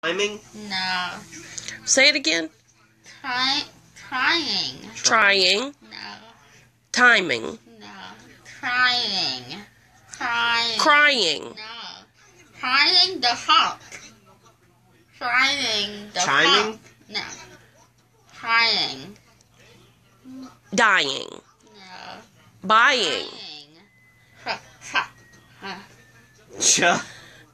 Timing? No. Say it again. Trying. Trying. No. Timing. No. Crying. Crying. No. Trying the hawk. Trying the Chiming? hawk. No. Trying. Dying. No. Buying. Cha.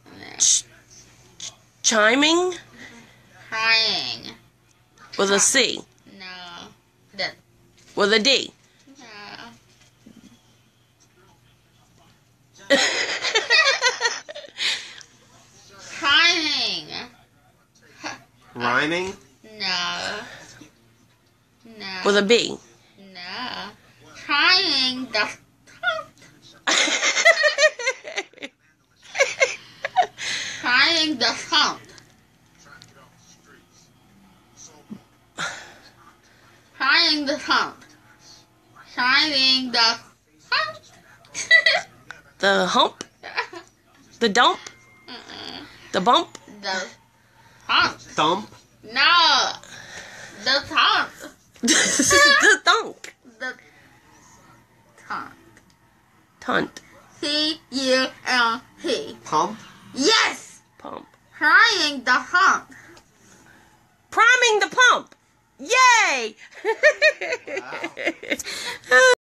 Chiming. Crying. With a C. No. The. With a D. No. Crying. Rhyming? No. No. With a B. No. Trying the. Trying the hump. Trying the hump. Trying the hump. The hump. The dump. The bump. The hump. Thump? No. The hump. The thunk. The hump. Tunt. C-U-L-P. Pump? Yes. Pump. Trying the hump. Priming the pump. Yay! Wow.